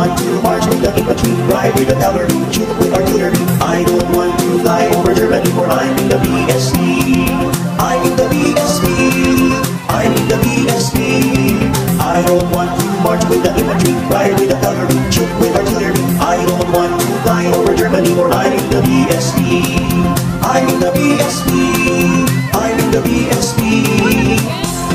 want to march with the infantry, ride with the cavalry, shoot with artillery. I don't want to fly over Germany, for I'm in the BSP. I'm in the BSP. I'm in the BSP. I don't want to march with the infantry, ride with the cavalry, shoot with artillery. I don't want to fly over Germany, for I'm in the BSP. I'm in the BSP. I'm in the BSP.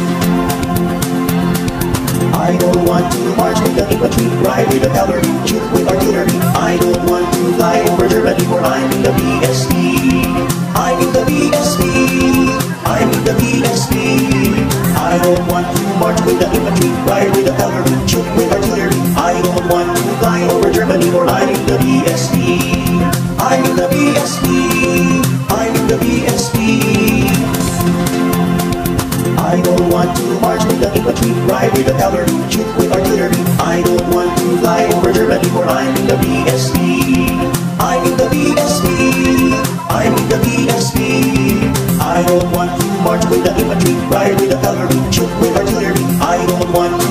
I don't want to march with the infantry, ride with the cavalry, shoot with artillery. I don't want to fly over Germany, for I'm in the BSP. I'm in the BSP. I'm in the BSP. I don't want to march with the infantry, ride with the cavalry, shoot with artillery. I don't want to fly over Germany, for I'm in the BSP. I'm in the BSP. I'm in the BSP. I don't want to march with the infantry, ride with the cavalry, shoot with artillery. I don't want to fly over Germany, for I'm in the BSP. I'm in the BSP. I'm in the BSP. I don't want to march with the infantry, ride with the cavalry, shoot with artillery. I don't want to